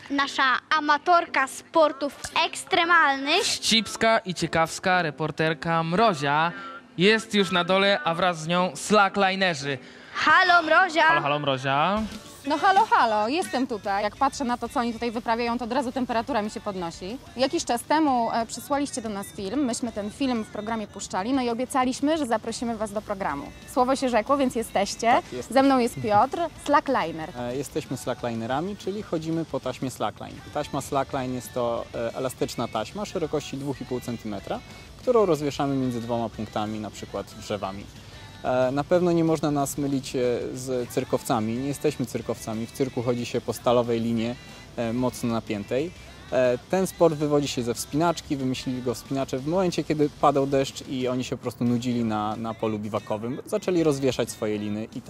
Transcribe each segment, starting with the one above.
nasza amatorka sportów ekstremalnych. Wścibska i ciekawska reporterka Mrozia jest już na dole, a wraz z nią slacklinerzy. Halo, Mrozia. Halo, halo, Mrozia. No halo, halo, jestem tutaj. Jak patrzę na to, co oni tutaj wyprawiają, to od razu temperatura mi się podnosi. Jakiś czas temu przysłaliście do nas film, myśmy ten film w programie puszczali, no i obiecaliśmy, że zaprosimy was do programu. Słowo się rzekło, więc jesteście. Tak, jesteśmy. Ze mną jest Piotr, slackliner. Jesteśmy slacklinerami, czyli chodzimy po taśmie slackline. Taśma slackline jest to elastyczna taśma szerokości 2,5 cm, którą rozwieszamy między dwoma punktami, na przykład drzewami. Na pewno nie można nas mylić z cyrkowcami. Nie jesteśmy cyrkowcami. W cyrku chodzi się po stalowej linie mocno napiętej. Ten sport wywodzi się ze wspinaczki. Wymyślili go wspinacze w momencie, kiedy padał deszcz i oni się po prostu nudzili na polu biwakowym. Zaczęli rozwieszać swoje liny i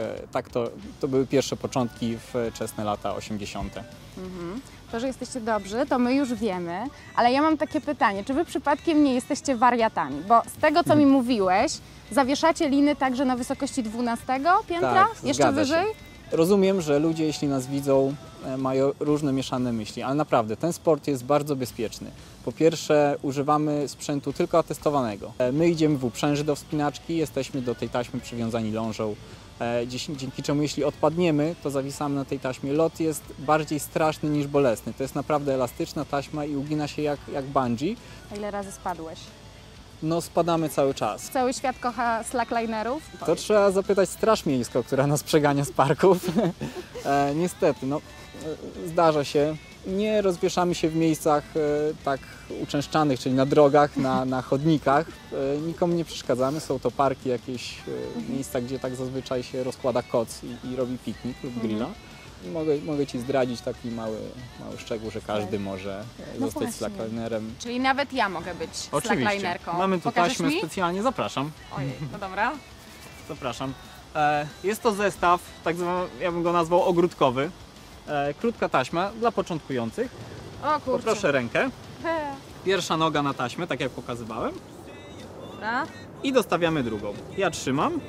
to były pierwsze początki wczesne lata 80. To, że jesteście dobrzy, to my już wiemy, ale ja mam takie pytanie, czy wy przypadkiem nie jesteście wariatami? Bo z tego, co mi mówiłeś, zawieszacie liny także na wysokości 12 piętra? Tak, Jeszcze zgadza wyżej? się. Rozumiem, że ludzie, jeśli nas widzą, mają różne mieszane myśli, ale naprawdę ten sport jest bardzo bezpieczny. Po pierwsze, używamy sprzętu tylko atestowanego. My idziemy w uprzęży do wspinaczki, jesteśmy do tej taśmy przywiązani lążą, dzięki czemu jeśli odpadniemy, to zawisamy na tej taśmie. Lot jest bardziej straszny niż bolesny. To jest naprawdę elastyczna taśma i ugina się jak bungee. A ile razy spadłeś? No spadamy cały czas. Cały świat kocha slacklinerów. To trzeba zapytać Straż Miejską, która nas przegania z parków. Niestety, no, zdarza się. Nie rozwieszamy się w miejscach tak uczęszczanych, czyli na drogach, na chodnikach. Nikomu nie przeszkadzamy. Są to parki, jakieś miejsca, gdzie tak zazwyczaj się rozkłada koc i robi piknik lub grilla. Mogę Ci zdradzić taki mały szczegół, że każdy może zostać właśnie. slacklinerem. Czyli nawet ja mogę być slacklinerką. Mamy tu Pokażesz taśmę mi? specjalnie, zapraszam. Ojej, no dobra. Zapraszam. Jest to zestaw, tak zwany, ja bym go nazwał ogródkowy. Krótka taśma dla początkujących. O kurczę. Poproszę rękę. He. Pierwsza noga na taśmę, tak jak pokazywałem. Dobra. I dostawiamy drugą. Ja trzymam.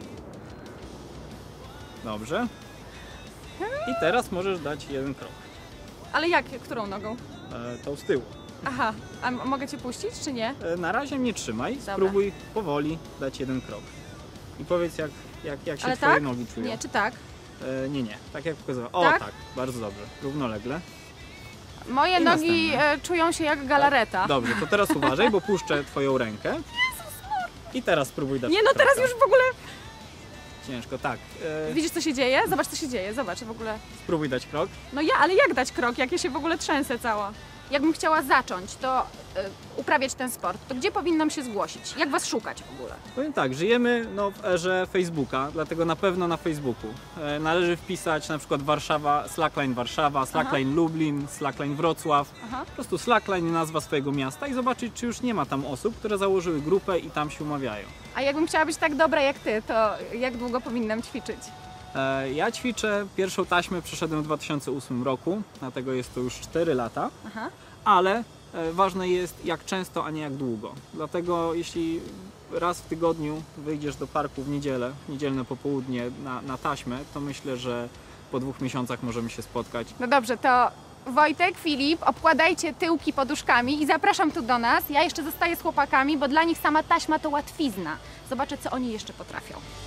Dobrze. I teraz możesz dać jeden krok. Ale jak? Którą nogą? Tą z tyłu. Aha, a mogę Cię puścić, czy nie? Na razie nie trzymaj. Dobra. Spróbuj powoli dać jeden krok. I powiedz jak się Ale Twoje tak? nogi czują. Nie, czy tak? Nie. Tak jak pokazywałem. O Tak? tak, bardzo dobrze. Równolegle. Moje I nogi następne. czują się jak galareta. Dobrze, to teraz uważaj, bo puszczę Twoją rękę. I teraz spróbuj dać Nie, no kroka. teraz już w ogóle... Ciężko, tak. Widzisz, co się dzieje? Zobacz, co się dzieje. Zobacz w ogóle. Spróbuj dać krok. No ale jak dać krok, jak ja się w ogóle trzęsę cała? Jakbym chciała zacząć to uprawiać ten sport, to gdzie powinnam się zgłosić? Jak Was szukać w ogóle? Powiem tak, żyjemy w erze Facebooka, dlatego na pewno na Facebooku. Należy wpisać na przykład Slackline Warszawa, Slackline Lublin, Slackline Wrocław. Aha. Po prostu Slackline, nazwa swojego miasta i zobaczyć, czy już nie ma tam osób, które założyły grupę i tam się umawiają. A jakbym chciała być tak dobra jak Ty, to jak długo powinnam ćwiczyć? Ja ćwiczę, pierwszą taśmę przeszedłem w 2008 roku, dlatego jest to już 4 lata, Aha. ale ważne jest jak często, a nie jak długo. Dlatego jeśli raz w tygodniu wyjdziesz do parku w niedzielę, niedzielne popołudnie na taśmę, to myślę, że po 2 miesiącach możemy się spotkać. No dobrze, to Wojtek, Filip, obkładajcie tyłki poduszkami i zapraszam tu do nas. Ja jeszcze zostaję z chłopakami, bo dla nich sama taśma to łatwizna. Zobaczę, co oni jeszcze potrafią.